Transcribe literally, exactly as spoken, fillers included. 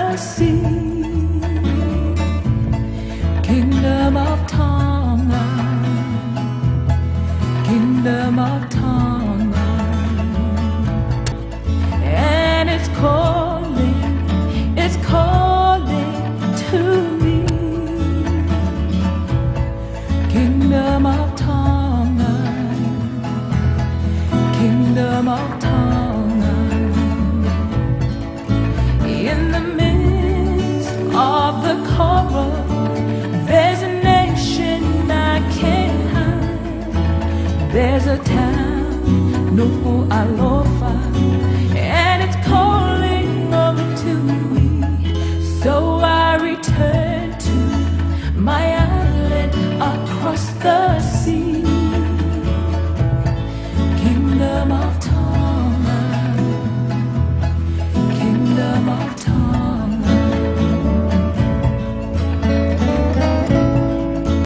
sea. Kingdom of Tonga, Kingdom of Tonga, and it's calling, it's calling to me. Kingdom of Tonga, Kingdom of Tonga, in the midst of the coral, there's a nation I can't hide. There's a town, no Alofa, and it's calling over to me. So I return to my island across the